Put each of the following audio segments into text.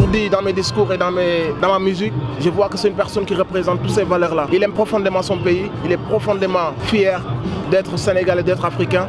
dis dans mes discours et dans ma musique, je vois que c'est une personne qui représente toutes ces valeurs-là. Il aime profondément son pays, il est profondément fier d'être sénégalais, d'être africain.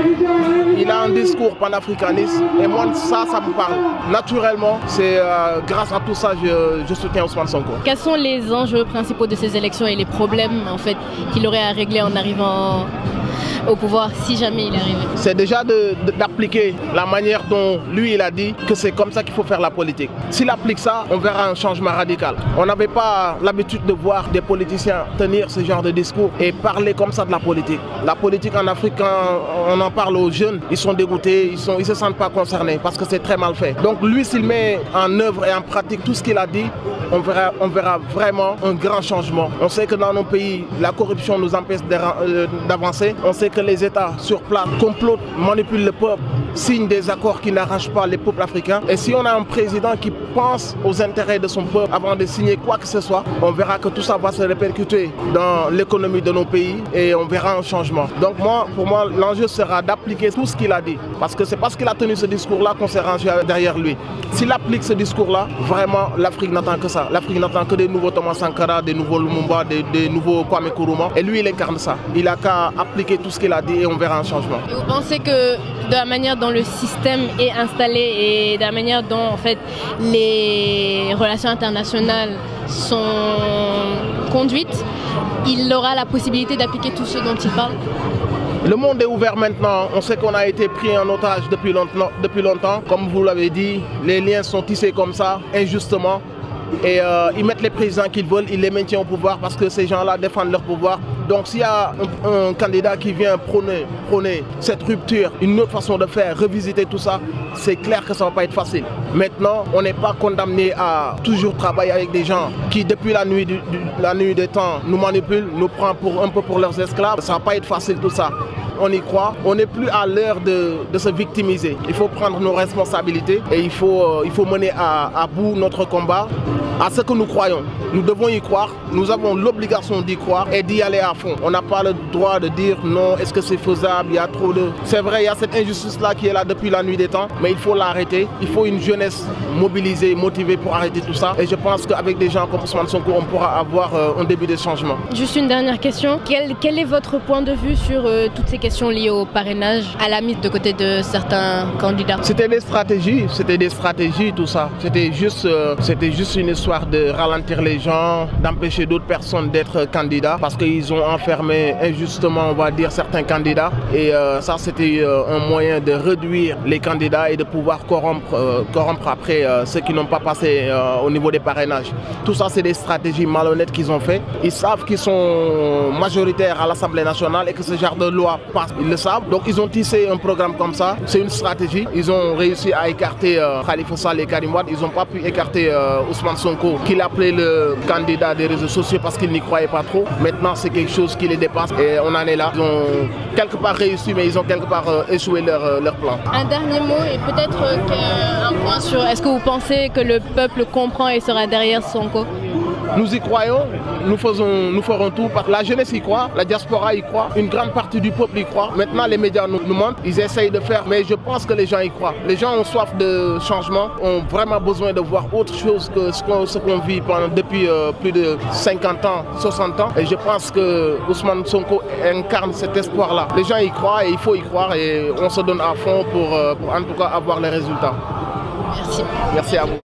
Il a un discours panafricaniste et moi ça me parle. Naturellement, c'est grâce à tout ça je soutiens Ousmane Sonko. Quels sont les enjeux principaux de ces élections et les problèmes en fait qu'il aurait à régler en arrivant au pouvoir si jamais il est arrivé? C'est déjà d'appliquer la manière dont lui il a dit que c'est comme ça qu'il faut faire la politique. S'il applique ça, on verra un changement radical. On n'avait pas l'habitude de voir des politiciens tenir ce genre de discours et parler comme ça de la politique. La politique en Afrique, quand on en parle aux jeunes, ils sont dégoûtés, ils se sentent pas concernés parce que c'est très mal fait. Donc lui, s'il met en œuvre et en pratique tout ce qu'il a dit, on verra vraiment un grand changement. On sait que dans nos pays, la corruption nous empêche d'avancer. On sait que les États sur place complotent, manipulent le peuple, signent des accords qui n'arrangent pas les peuples africains. Et si on a un président qui pense aux intérêts de son peuple avant de signer quoi que ce soit, on verra que tout ça va se répercuter dans l'économie de nos pays et on verra un changement. Donc pour moi, l'enjeu sera d'appliquer tout ce qu'il a dit. Parce que c'est parce qu'il a tenu ce discours-là qu'on s'est rangé derrière lui. S'il applique ce discours-là, vraiment, l'Afrique n'attend que ça. L'Afrique n'attend que des nouveaux Thomas Sankara, des nouveaux Lumumba, des nouveaux Kwame Nkrumah. Et lui, il incarne ça. Il a qu'à appliquer tout ce qu'il a dit et on verra un changement. Et vous pensez que de la manière dont le système est installé et de la manière dont en fait les relations internationales sont conduites, il aura la possibilité d'appliquer tout ce dont il parle? Le monde est ouvert maintenant, on sait qu'on a été pris en otage depuis longtemps. Comme vous l'avez dit, les liens sont tissés comme ça, injustement. Et ils mettent les présidents qu'ils veulent, ils les maintiennent au pouvoir parce que ces gens-là défendent leur pouvoir. Donc s'il y a un candidat qui vient prôner cette rupture, une autre façon de faire, revisiter tout ça, c'est clair que ça ne va pas être facile. Maintenant, on n'est pas condamné à toujours travailler avec des gens qui, depuis la nuit des temps, nous manipulent, nous prennent un peu pour leurs esclaves. Ça ne va pas être facile tout ça. On y croit, on n'est plus à l'heure de se victimiser. Il faut prendre nos responsabilités et il faut mener à bout notre combat à ce que nous croyons. Nous devons y croire, nous avons l'obligation d'y croire et d'y aller à fond. On n'a pas le droit de dire non, est-ce que c'est faisable, il y a trop de... C'est vrai, il y a cette injustice-là qui est là depuis la nuit des temps, mais il faut l'arrêter. Il faut une jeunesse mobilisée, motivée pour arrêter tout ça. Et je pense qu'avec des gens comme Ousmane Sonko, on pourra avoir un début de changement. Juste une dernière question. Quel est votre point de vue sur toutes ces questions liées au parrainage, à la mise de côté de certains candidats? C'était des stratégies, tout ça. C'était juste une histoire de ralentir les gens, d'empêcher d'autres personnes d'être candidats parce qu'ils ont enfermé injustement, on va dire, certains candidats. Et ça, c'était un moyen de réduire les candidats et de pouvoir corrompre après ceux qui n'ont pas passé au niveau des parrainages. Tout ça, c'est des stratégies malhonnêtes qu'ils ont fait. Ils savent qu'ils sont majoritaires à l'Assemblée nationale et que ce genre de loi passe. Ils le savent. Donc, ils ont tissé un programme comme ça. C'est une stratégie. Ils ont réussi à écarter Khalifa Sall et Karim Wade. Ils n'ont pas pu écarter Ousmane Sonko, qu'il appelait le candidat des réseaux sociaux parce qu'il n'y croyait pas trop. Maintenant, c'est quelque chose qui les dépasse et on en est là. Ils ont quelque part réussi, mais ils ont quelque part échoué leur plan. Un dernier mot et peut-être un point sur est-ce que vous pensez que le peuple comprend et sera derrière Sonko? Nous y croyons, nous ferons tout. La jeunesse y croit, la diaspora y croit, une grande partie du peuple y croit. Maintenant, les médias nous montrent, ils essayent de faire, mais je pense que les gens y croient. Les gens ont soif de changement, ont vraiment besoin de voir autre chose que ce qu'on vit depuis plus de 50 ans, 60 ans. Et je pense que Ousmane Sonko incarne cet espoir-là. Les gens y croient et il faut y croire et on se donne à fond pour en tout cas avoir les résultats. Merci. Merci à vous.